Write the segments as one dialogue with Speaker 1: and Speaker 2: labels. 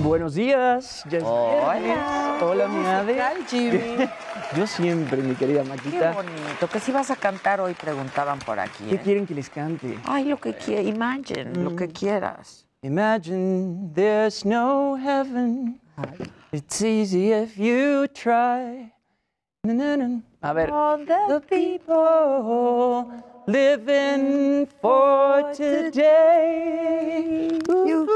Speaker 1: Buenos días. Ya es viernes. Hola, mi Ade.
Speaker 2: ¿Qué tal, Jimmy?
Speaker 1: Yo siempre, mi querida
Speaker 2: Qué
Speaker 1: Maquita.
Speaker 2: bonito. Que si vas a cantar hoy, preguntaban por aquí.
Speaker 1: ¿Qué quieren que les cante?
Speaker 2: Ay, lo que quieras. Imagine, lo que quieras.
Speaker 1: Imagine there's no heaven. It's easy if you try. Na, na, na. A ver.
Speaker 2: All the
Speaker 1: People living for today.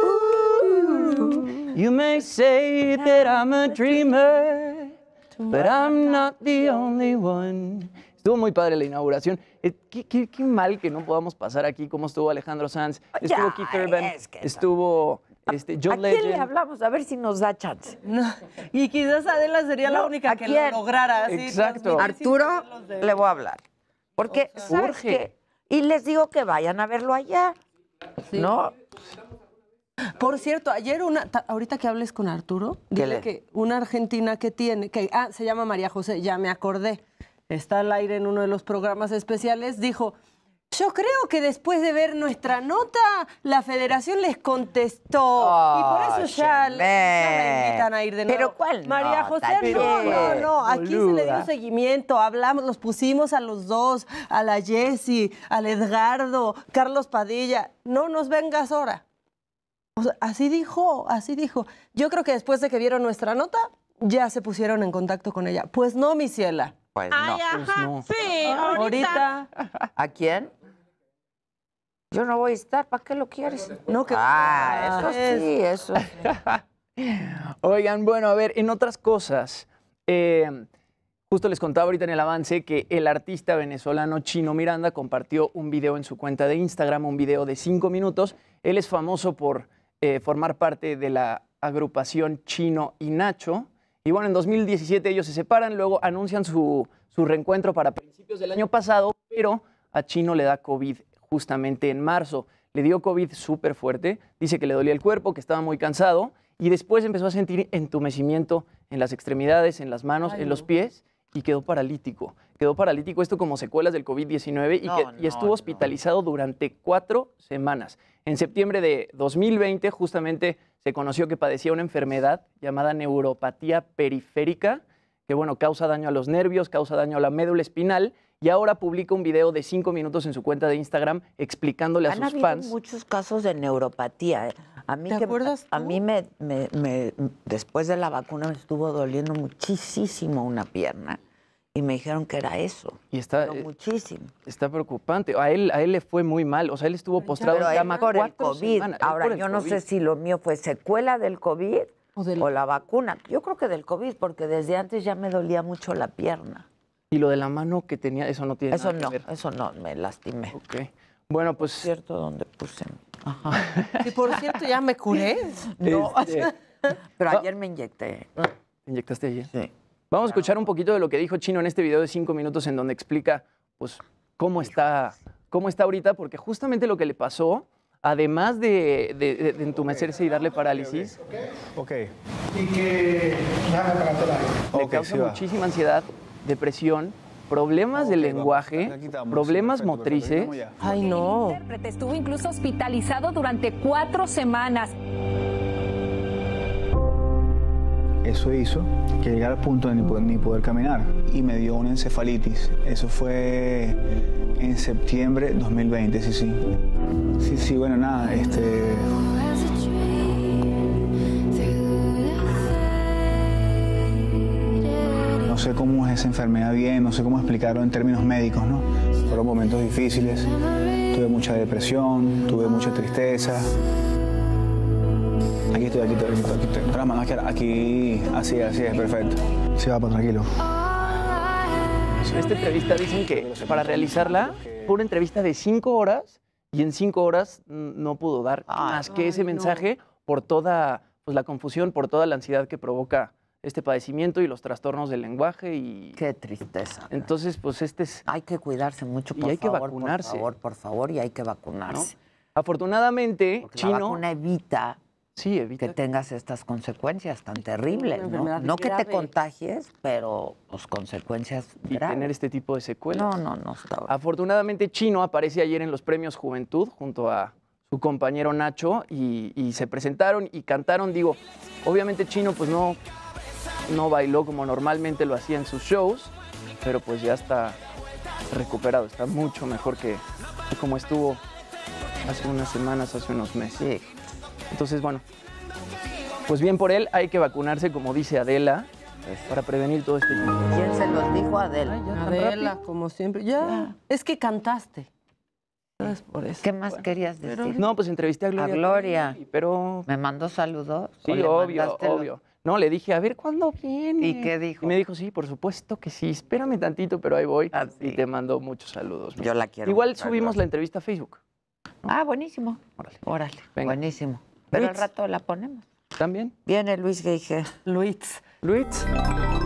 Speaker 1: You may say that I'm a dreamer, but I'm not the only one. Estuvo muy padre la inauguración. Qué mal que no podamos pasar aquí cómo estuvo Alejandro Sanz, estuvo
Speaker 2: Ya,
Speaker 1: Keith Urban,
Speaker 2: es que
Speaker 1: estuvo John
Speaker 2: ¿A quién le
Speaker 1: Legend.
Speaker 2: hablamos? A ver si nos da chance.
Speaker 3: No. Y quizás Adela sería la única
Speaker 2: ¿a
Speaker 3: que
Speaker 2: quién?
Speaker 3: lo lograra. Así,
Speaker 1: Exacto.
Speaker 3: transmitir sin
Speaker 2: Arturo,
Speaker 3: tener los de-
Speaker 2: le voy a hablar. Porque, ¿sabes
Speaker 1: urge.
Speaker 2: qué? Y les digo que vayan a verlo allá.
Speaker 3: Sí.
Speaker 2: ¿No?
Speaker 3: Por cierto, ayer ahorita que hables con Arturo,
Speaker 2: ¿Qué
Speaker 3: dile
Speaker 2: le?
Speaker 3: que una argentina que tiene, se llama María José, ya me acordé, está al aire en uno de los programas especiales, dijo, yo creo que después de ver nuestra nota, la federación les contestó. y por eso ya la invitan a ir de nuevo.
Speaker 2: ¿Pero cuál
Speaker 3: María
Speaker 2: nota?
Speaker 3: José, no, aquí se le
Speaker 1: Boluda.
Speaker 3: dio seguimiento, hablamos, los pusimos a los dos, a la Jessie, al Edgardo, Carlos Padilla, no nos vengas ahora. O sea, así dijo, así dijo. Yo creo que después de que vieron nuestra nota, ya se pusieron en contacto con ella. Pues no, mi ciela.
Speaker 2: Pues no.
Speaker 1: Pues no.
Speaker 4: Sí,
Speaker 3: Ahorita.
Speaker 2: ¿A quién? Yo no voy a estar. ¿Para qué lo quieres?
Speaker 3: No, que.
Speaker 2: Eso sí, eso sí.
Speaker 1: Oigan, bueno, a ver, en otras cosas, justo les contaba ahorita en el avance que el artista venezolano Chino Miranda compartió un video en su cuenta de Instagram, un video de 5 minutos. Él es famoso por formar parte de la agrupación Chino y Nacho. Y bueno, en 2017 ellos se separan, luego anuncian su reencuentro para principios del año pasado, pero a Chino le da COVID justamente en marzo. Le dio COVID súper fuerte, dice que le dolía el cuerpo, que estaba muy cansado, y después empezó a sentir entumecimiento en las extremidades, en las manos, en los pies, y quedó paralítico. Quedó paralítico, esto como secuelas del COVID-19, y estuvo hospitalizado durante 4 semanas. En septiembre de 2020, justamente, se conoció que padecía una enfermedad llamada neuropatía periférica, que bueno, causa daño a los nervios, causa daño a la médula espinal, y ahora publica un video de 5 minutos en su cuenta de Instagram explicándole a sus
Speaker 2: habido
Speaker 1: fans.
Speaker 2: muchos casos de neuropatía. A mí
Speaker 3: ¿Te acuerdas tú?
Speaker 2: A mí después de la vacuna me estuvo doliendo muchísimo una pierna y me dijeron que era eso.
Speaker 1: Y está,
Speaker 2: Pero muchísimo.
Speaker 1: está preocupante. A él le fue muy mal. O sea, él estuvo postrado
Speaker 2: Pero
Speaker 1: en
Speaker 2: él
Speaker 1: cama
Speaker 2: por el
Speaker 1: 4
Speaker 2: COVID.
Speaker 1: semanas. Él
Speaker 2: Ahora,
Speaker 1: por el
Speaker 2: yo no
Speaker 1: COVID.
Speaker 2: sé si lo mío fue secuela del COVID
Speaker 3: O
Speaker 2: o la vacuna. Yo creo que del COVID, porque desde antes ya me dolía mucho la pierna.
Speaker 1: Y lo de la mano que tenía, eso no tiene
Speaker 2: Eso
Speaker 1: nada
Speaker 2: no,
Speaker 1: que ver.
Speaker 2: eso no, me lastimé.
Speaker 1: Ok. Bueno, pues...
Speaker 2: ¿Cierto? ¿Dónde puse? Ajá.
Speaker 3: Y por cierto, ya me curé.
Speaker 2: No,
Speaker 1: este,
Speaker 2: pero ayer me inyecté.
Speaker 1: ¿te inyectaste ayer?
Speaker 2: Sí.
Speaker 1: Vamos a escuchar un poquito de lo que dijo Chino en este video de 5 minutos en donde explica pues, cómo está ahorita, porque justamente lo que le pasó, además de entumecerse y darle parálisis,
Speaker 5: Ok.
Speaker 6: Y que déjame pararte el aire.
Speaker 1: le
Speaker 5: Ok,
Speaker 1: causa
Speaker 5: sí va.
Speaker 1: muchísima ansiedad, depresión, problemas de
Speaker 5: Ok,
Speaker 1: lenguaje,
Speaker 5: vamos. Aquí estamos.
Speaker 1: problemas
Speaker 5: Perfecto, perfecto.
Speaker 1: motrices.
Speaker 5: Vamos ya.
Speaker 3: Ay, no.
Speaker 4: El intérprete estuvo incluso hospitalizado durante 4 semanas.
Speaker 5: Eso hizo que llegara al punto de ni poder caminar y me dio una encefalitis. Eso fue en septiembre de 2020, sí. Sí, bueno, nada, no sé cómo es esa enfermedad bien, no sé cómo explicarlo en términos médicos, ¿no? Fueron momentos difíciles, tuve mucha depresión, tuve mucha tristeza. Aquí estoy. Con las manos aquí, así es, perfecto. Sí, va, pues, tranquilo.
Speaker 1: En esta entrevista dicen que para realizarla fue una entrevista de 5 horas y en 5 horas no pudo dar más que ese mensaje por toda pues, la confusión, por toda la ansiedad que provoca este padecimiento y los trastornos del lenguaje. Y
Speaker 2: Qué tristeza.
Speaker 1: entonces, pues este es...
Speaker 2: Hay que cuidarse mucho,
Speaker 1: Y
Speaker 2: por
Speaker 1: hay que
Speaker 2: favor,
Speaker 1: vacunarse.
Speaker 2: por favor, y hay que
Speaker 1: ¿no?
Speaker 2: vacunarse.
Speaker 1: Afortunadamente,
Speaker 2: Porque la
Speaker 1: Chino...
Speaker 2: vacuna evita
Speaker 1: Sí, evita
Speaker 2: que tengas estas consecuencias tan terribles,
Speaker 3: Una
Speaker 2: ¿no?
Speaker 3: enfermedad
Speaker 2: No que te
Speaker 3: grave.
Speaker 2: contagies, pero pues consecuencias
Speaker 1: y
Speaker 2: graves.
Speaker 1: tener este tipo de secuelas.
Speaker 2: No, está
Speaker 1: Afortunadamente, Chino aparece ayer en los premios Juventud junto a su compañero Nacho y se presentaron y cantaron. Digo, obviamente Chino pues no bailó como normalmente lo hacía en sus shows, pero pues ya está recuperado, está mucho mejor que como estuvo hace unas semanas, hace unos meses.
Speaker 2: Sí.
Speaker 1: Entonces, bueno, pues bien por él, hay que vacunarse, como dice Adela, para prevenir todo este virus.
Speaker 2: ¿Quién se los dijo? Adela.
Speaker 1: Ay, ya tan
Speaker 3: Adela,
Speaker 1: rápido.
Speaker 3: como siempre. Ya. Es que cantaste. ¿Sabes? Por eso.
Speaker 2: ¿Qué más querías decir?
Speaker 1: No, pues entrevisté a Gloria.
Speaker 2: A Gloria.
Speaker 1: Trevi, pero
Speaker 2: ¿Me mandó saludos?
Speaker 1: sí,
Speaker 2: ¿O le
Speaker 1: obvio,
Speaker 2: mandaste los-
Speaker 1: obvio. No, le dije, a ver, ¿cuándo viene?
Speaker 2: ¿Y qué dijo?
Speaker 1: Y me dijo, sí, por supuesto que sí, espérame tantito, pero ahí voy.
Speaker 2: Ah, sí.
Speaker 1: Y te mando muchos saludos.
Speaker 2: Yo la quiero.
Speaker 1: Igual
Speaker 2: mucho,
Speaker 1: subimos
Speaker 2: Gloria.
Speaker 1: la entrevista a Facebook.
Speaker 2: Ah, buenísimo.
Speaker 1: Órale.
Speaker 2: Órale,
Speaker 1: Venga.
Speaker 2: buenísimo. Pero al
Speaker 1: Luis.
Speaker 2: rato la ponemos.
Speaker 1: ¿También?
Speaker 2: Viene Luis Geige.
Speaker 3: Luis.
Speaker 1: Luis.